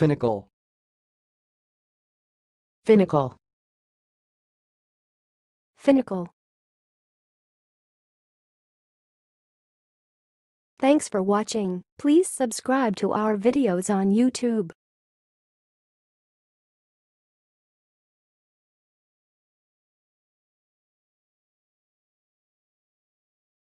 finical, finical, finical. Thanks for watching. Please subscribe to our videos on YouTube.